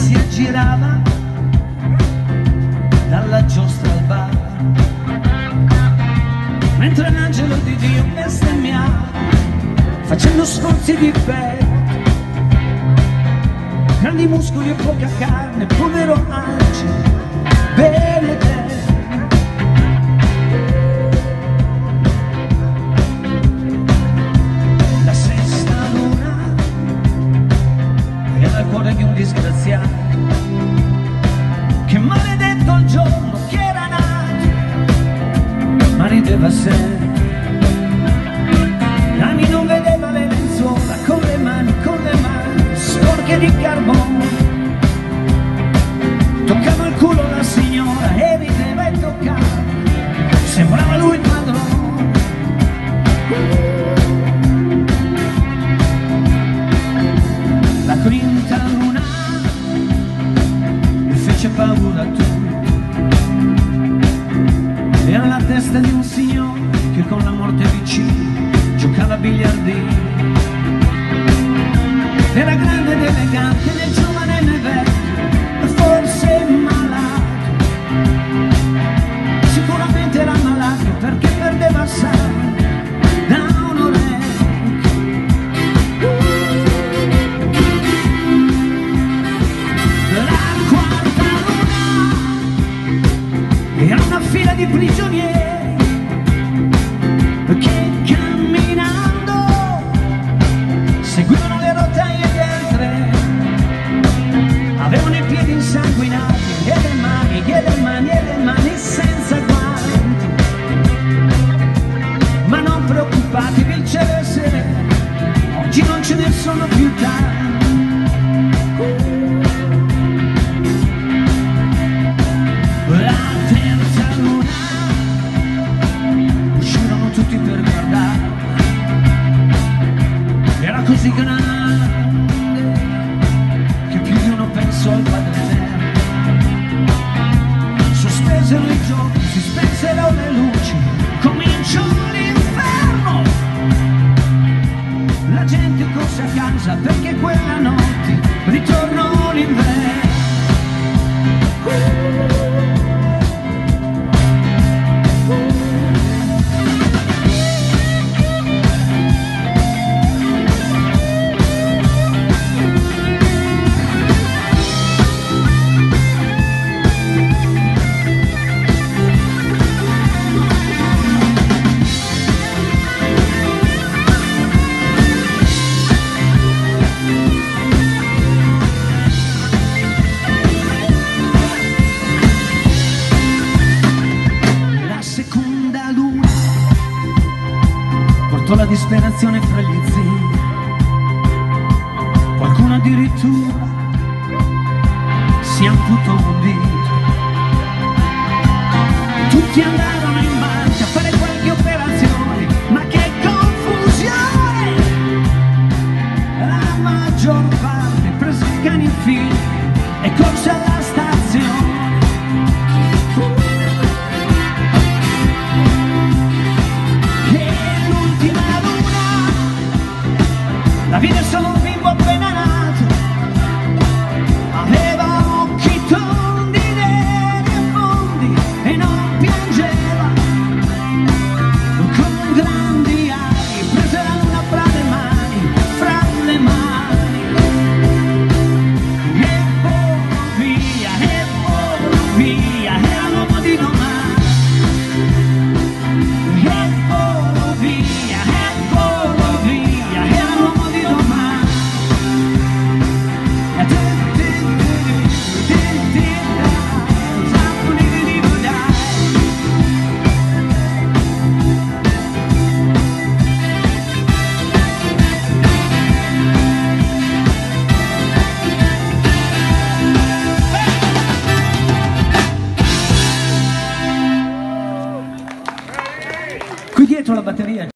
si aggirava dalla giostra al bar, mentre l'angelo di Dio bestemmiava facendo sforzi di petto, grandi muscoli e poca carne, povero angelo benedetto. La sesta luna era il cuore di un disgraziato, che maledetto il giorno che era nato, ma rideva sempre. Anni non vedeva le lenzuola con le mani sporche di carbone. Toccava il culo alla signora e rideva e toccava, sembrava lui il padrone. La quinta luna mi fece paura tu. Era la testa di un signore che con la morte vicino giocava a biliardino. Era grande ed elegante, né giovane né vecchio, forse malato. Sicuramente era malato perché perdeva sangue da un orecchio. La quarta luna era una fila di prigionieri che camminando seguivano le rotaie del treno, avevano i piedi insanguinati e le mani senza guanti, ma non preoccupatevi, il cielo è sereno, oggi non ce ne sono più tanti. La terza luna uscirono tutti per guardare, era così grande che più di uno pensò al Padre Eterno. Sospesero i giochi, si spensero le luci, cominciò l'inferno. La gente corse a casa perché quella notte ritornò l'inverno. La disperazione fra gli zii, qualcuno addirittura si amputò un dito. Tutti andarono in banca a fare qualche operazione, ma che confusione! La maggior parte prese i cani in fila e corse alla stazione. La vide solo un bimbo appena nato, aveva occhi tondi, neri e mondi e non piangeva. Con grandi ali prese la luna fra le mani, e volò via, era l'uomo di domani. E volò via, era l'uomo di domani. Qui dietro la batteria